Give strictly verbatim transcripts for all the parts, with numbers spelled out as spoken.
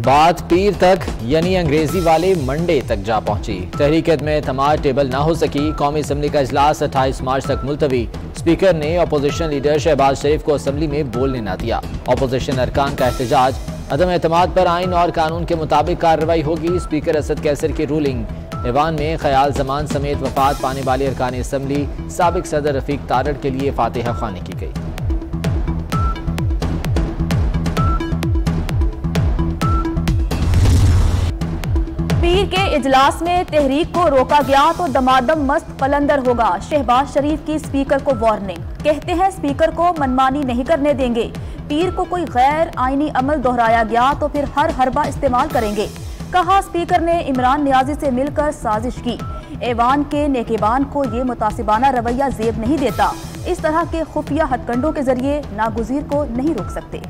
बात पीर तक यानी अंग्रेजी वाले मंडे तक जा पहुंची। तहरीक में एतमाद टेबल ना हो सकी। कौमी असम्बली का इजलास अट्ठाईस मार्च तक मुलतवी। स्पीकर ने अपोजिशन लीडर शहबाज शरीफ को असम्बली में बोलने न दिया। अपोजिशन अरकान का एहतजाज। अदम एतमाद पर आइन और कानून के मुताबिक कार्रवाई होगी। स्पीकर असद कैसर की रूलिंग। ऐवान में ख्याल जमान समेत वफात पाने वाले अरकान असम्बली साबिक सदर रफीक तारड़ के लिए फातिहा ख्वानी की गई। पीर के इजलास में तहरीक को रोका गया तो दमादम मस्त कलंदर होगा। शहबाज शरीफ की स्पीकर को वार्निंग। कहते हैं स्पीकर को मनमानी नहीं करने देंगे। पीर को कोई गैर आईनी अमल दोहराया गया तो फिर हर हरबा इस्तेमाल करेंगे। कहा स्पीकर ने इमरान नियाजी से मिलकर साजिश की। ऐवान के नेकेबान को ये मुतासिबाना रवैया जेब नहीं देता। इस तरह के खुफिया हथकंडों के जरिए नागुजीर को नहीं रोक सकते।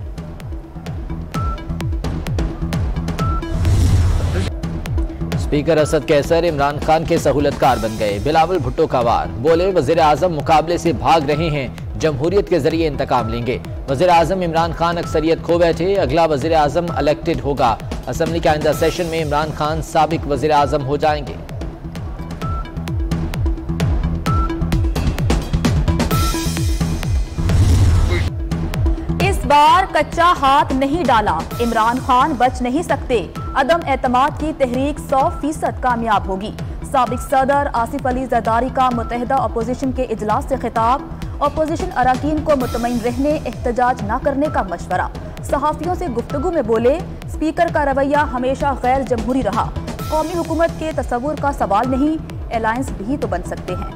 स्पीकर असद कैसर इमरान खान के सहूलतकार बन गए। बिलावल भुट्टो का वार। बोले वजीर आजम मुकाबले से भाग रहे हैं, जमहूरियत के जरिए इंतकाम लेंगे। वजीर आजम इमरान खान अक्सरियत खो बैठे, अगला वजीर आजम इलेक्टेड होगा। असम्बली के आइंदा सेशन में इमरान खान साबिक वजीर आजम हो जाएंगे। इस बार कच्चा हाथ नहीं डाला, इमरान खान बच नहीं सकते। अदम एतमाद की तहरीक सौ फीसद कामयाब होगी। साबिक सदर आसिफ अली जरदारी का मुतहदा अपोजिशन के इजलास से खिताब। अपोजिशन अराकीन को मुतमईन रहने, एहतजाज न करने का मशवरा। सहाफियों से गुफ्तगू में बोले स्पीकर का रवैया हमेशा गैर जमहूरी रहा। कौमी हुकूमत के तसव्वुर का सवाल नहीं, अलायंस भी तो बन सकते हैं।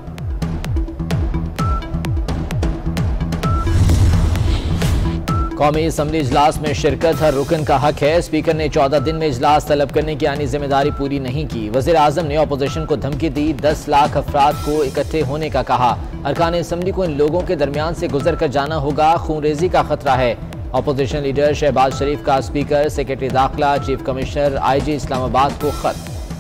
कौमी असम्बली इजलास में शिरकत हर रुकन का हक है। स्पीकर ने चौदह दिन में इजलास तलब करने की आनी जिम्मेदारी पूरी नहीं की। वजीर आजम ने अपोजिशन को धमकी दी। दस लाख अफराद को इकट्ठे होने का कहा। अरकान असम्बली को इन लोगों के दरमियान से गुजर कर जाना होगा, खूनरेजी का खतरा है। अपोजिशन लीडर शहबाज शरीफ का स्पीकर, सेक्रेटरी दाखिला, chief commissioner, I G Islamabad को खत।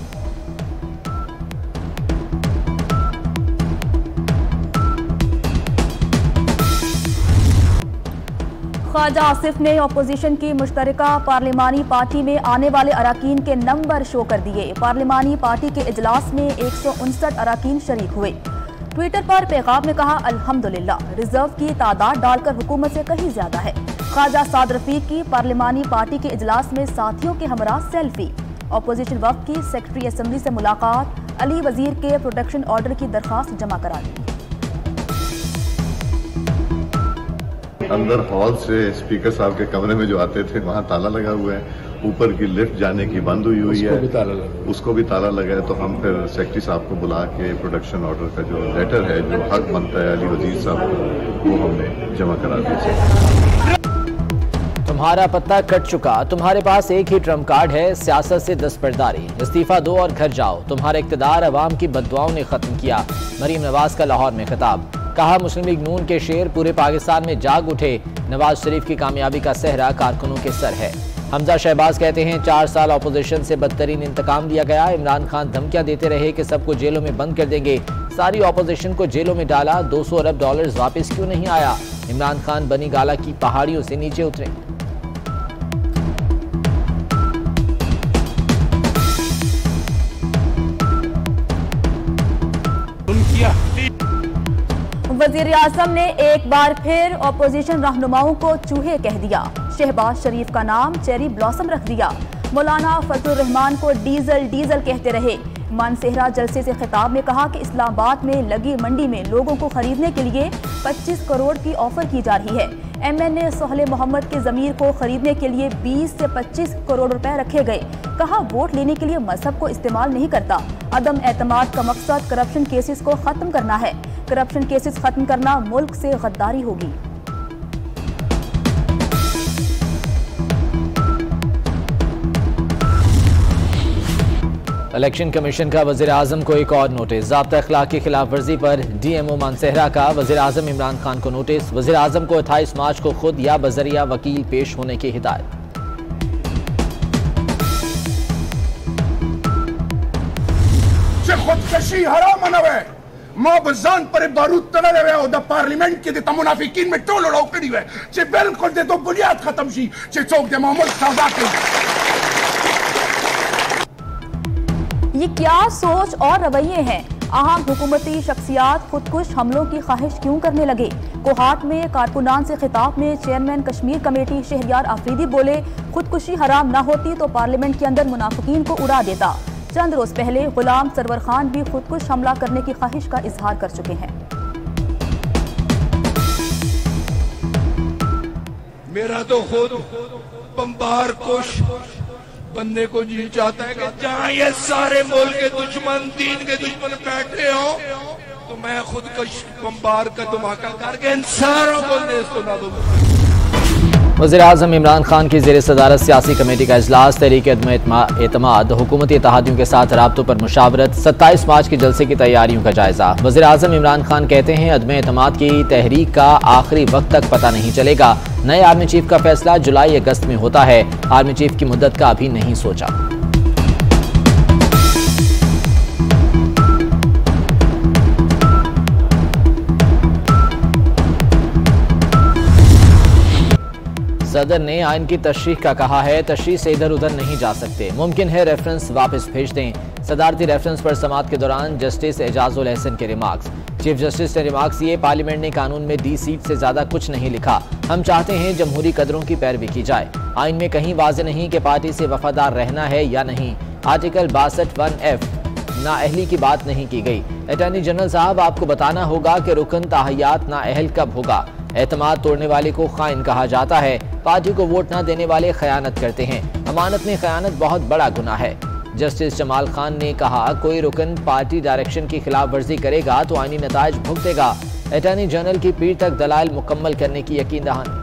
ख्वाजा आसिफ ने अपोजिशन की मुश्तरका पार्लिमानी पार्टी में आने वाले अराकीन के नंबर शो कर दिए। पार्लिमानी पार्टी के इजलास में एक सौ उनसठ अराकीन शरीक हुए। ट्विटर पर पैगाम में कहा अल्हम्दुलिल्लाह, रिजर्व की तादाद डालकर हुकूमत से कहीं ज्यादा है। ख्वाजा साद रफीक की पार्लिमानी पार्टी के इजलास में साथियों के हमरा सेल्फी। अपोजिशन वफ्द की सेक्रेटरी असम्बली से मुलाकात। अली वजीर के प्रोटेक्शन ऑर्डर की दरखास्त जमा करा दी। अंदर हॉल से स्पीकर साहब के कमरे में जो आते थे वहाँ ताला लगा हुआ है। ऊपर की लिफ्ट जाने की बंद हुई हुई है, उसको भी ताला लगा उसको भी ताला लगा है। तो हम फिर सेक्रेटरी साहब को बुला के प्रोटेक्शन ऑर्डर का जो लेटर है, जो हक बनता है अली वजीर साहब को, वो हमने जमा करा दिया। तुम्हारा पत्ता कट चुका, तुम्हारे पास एक ही ट्रम्प कार्ड है, सियासत से दस्तबरदारी। इस्तीफा दो और घर जाओ। तुम्हारा इक़्तिदार अवाम की बददुआओं ने खत्म किया। मरीम नवाज का लाहौर में खिताब। कहा मुस्लिम लीग नून के शेर पूरे पाकिस्तान में जाग उठे। नवाज शरीफ की कामयाबी का सेहरा कारकुनों के सर है। हमजा शहबाज कहते हैं चार साल अपोजिशन से बदतरीन इंतकाम लिया गया। इमरान खान धमकियां देते रहे कि सबको जेलों में बंद कर देंगे। सारी अपोजिशन को जेलों में डाला। दो सौ अरब डॉलर्स वापस क्यों नहीं आया? इमरान खान बनी गाला की पहाड़ियों से नीचे उतरे। वजीर आजम ने एक बार फिर अपोजिशन रहनुमाओं को चूहे कह दिया। शहबाज शरीफ का नाम चेरी ब्लॉसम रख दिया। मौलाना फजलुर रहमान को डीजल डीजल कहते रहे। मानसेहरा जलसे से खिताब में कहा कि इस्लामाबाद में लगी मंडी में लोगों को खरीदने के लिए पच्चीस करोड़ की ऑफर की जा रही है। M N A Sohail Mohammad के जमीर को खरीदने के लिए बीस से पच्चीस करोड़ रुपए रखे गए। कहा वोट लेने के लिए मजहब को इस्तेमाल नहीं करता। अदम एतमाद का मकसद करप्शन केसेस को खत्म करना है। करप्शन केसेस खत्म करना मुल्क से गद्दारी होगी। इलेक्शन कमीशन का वजीर आजम को एक और नोटिस। ज़ाब्ता अखलाक की खिलाफ वर्जी पर डी एम ओ मानसेहरा का वजीर आजम इमरान खान को नोटिस। वजीर आजम को अट्ठाईस मार्च को खुद या बजरिया वकील पेश होने की हिदायत। खुदकशी हराम नवे मां बजान पर बारूद तड़े हुए और द पार्लियामेंट के देता मुनाफिकीन में टोल उड़ाव करी हुए चे बिल्कुल दे तो बुनियाद खत्म सी चे चौक दे मोहम्मद सादा के ये क्या सोच और रवैये हैं? अहम हुकूमती शख्सियात खुदकुश हमलों की ख्वाहिश क्यों करने लगे? कोहाट में कारकुनान से खिताब में चेयरमैन कश्मीर कमेटी शहरियार आफरीदी बोले, खुदकुशी हराम ना होती तो पार्लियामेंट के अंदर मुनाफिकीन को उड़ा देता। चंद रोज पहले गुलाम सरवर खान भी खुदकुश हमला करने की ख्वाहिश का इजहार कर चुके हैं। मेरा तो खुद बम्बार कुश बनने को जी चाहता है कि जहाँ ये सारे मुल्क के दुश्मन, दीन के दुश्मन बैठे हो तो मैं खुद कश बम्बार का धमाका करके इन सारों को सुना दूंगा। वज़ीर-ए-आज़म इमरान खान की ज़ेर सदारत सियासी कमेटी का इजलास, तहरीक एतमाद हुकूमती इत्तेहादियों के साथ राब्तों पर मुशावरत, सत्ताईस मार्च के जलसे की तैयारियों का जायजा। वज़ीर-ए-आज़म इमरान खान कहते हैं अदम एतमाद की तहरीक का आखिरी वक्त तक पता नहीं चलेगा। नए आर्मी चीफ का फैसला जुलाई अगस्त में होता है। आर्मी चीफ की मुद्दत का अभी नहीं सोचा। सदर ने आइन की तशरीह का कहा है, तशरीह से इधर उधर नहीं जा सकते, मुमकिन है रेफरेंस वापस भेज दें। सदारती रेफरेंस पर समाअत के दौरान जस्टिस एजाजुल एहसन के रिमार्क्स। चीफ जस्टिस ने रिमार्क्स दिए, पार्लियामेंट ने कानून में डी सीट से ज्यादा कुछ नहीं लिखा। हम चाहते हैं जमहूरी कदरों की पैरवी की जाए। आइन में कहीं वाज़ेह नहीं कि पार्टी से वफादार रहना है या नहीं। आर्टिकल बासठ वन एफ नाअहली की बात नहीं की गई। अटॉर्नी जनरल साहब, आपको बताना होगा कि रुकन ताहयात नाअहल कब होगा। एतमाद तोड़ने वाले को खाइन कहा जाता है। पार्टी को वोट न देने वाले खयानत करते हैं। अमानत में खयानत बहुत बड़ा गुनाह है। जस्टिस जमाल खान ने कहा, कोई रुकन पार्टी डायरेक्शन की खिलाफ वर्जी करेगा तो आईनी नताइज भुगतेगा। अटॉर्नी जनरल की पीठ तक दलाइल मुकम्मल करने की यकीन दहानी।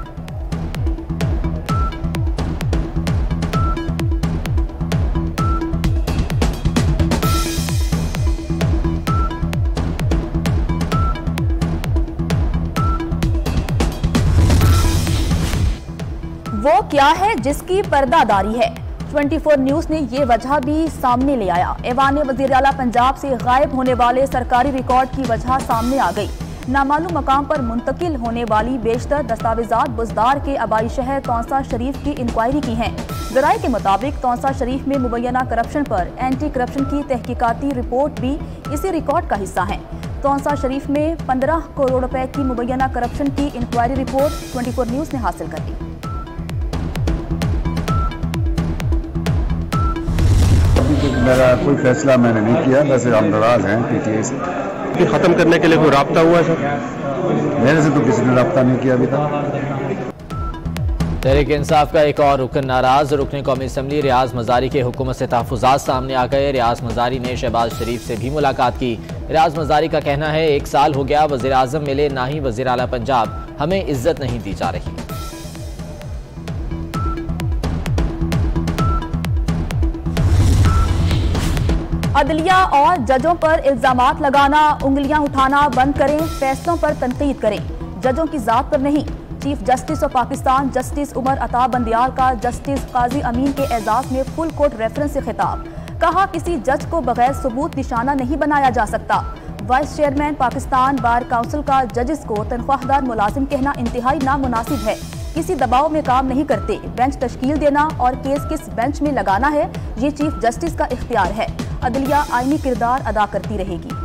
वो क्या है जिसकी पर्दादारी है? चौबीस न्यूज ने ये वजह भी सामने ले आया। ऐवान वज़ीर आला पंजाब से गायब होने वाले सरकारी रिकॉर्ड की वजह सामने आ गई। नामालूम मकाम पर मुंतकिल होने वाली बेशतर दस्तावेजात बुजदार के आबाई शहर तौसा शरीफ की इंक्वायरी की हैं। ज़राए के मुताबिक तौसा शरीफ में मुबैना करप्शन पर एंटी करप्शन की तहकीकाती रिपोर्ट भी इसी रिकॉर्ड का हिस्सा है। तौसा शरीफ में पंद्रह करोड़ रुपए की मुबैना करप्शन की इंक्वायरी रिपोर्ट चौबीस न्यूज ने हासिल कर ली। मेरा कोई फैसला मैंने नहीं किया, वैसे हम नाराज हैं पीटीआई से। खत्म करने के लिए कोई राब्ता हुआ है सर? मेरे से तो किसी ने राब्ता नहीं किया अभी तक। तहरीक इंसाफ का एक और रुकन नाराज। रुकन कौमी असम्बली रियाज मजारी के हुकूमत से तहफ़्फ़ुज़ात सामने आ गए। रियाज मजारी ने शहबाज शरीफ से भी मुलाकात की। रियाज मजारी का कहना है, एक साल हो गया वज़ीर आज़म मिले ना ही वज़ीर आला पंजाब, हमें इज्जत नहीं दी जा रही। अदलिया और जजों पर इल्जामात लगाना, उंगलियां उठाना बंद करें, फैसलों पर तनकीद करें, जजों की जात पर नहीं। Chief justice of Pakistan justice Umar Ata Bandial का जस्टिस काजी अमीन के एजाज में फुल कोर्ट रेफरेंस से खिताब। कहा, किसी जज को बगैर सबूत निशाना नहीं बनाया जा सकता। Vice chairman Pakistan bar council का जजेस को तनख्वाहदार मुलाजिम कहना इंतहाई नामुनासिब है। किसी दबाव में काम नहीं करते। बेंच तश्कील देना और केस किस बेंच में लगाना है, ये चीफ जस्टिस का इख्तियार है। अदलिया आईनी किरदार अदा करती रहेगी।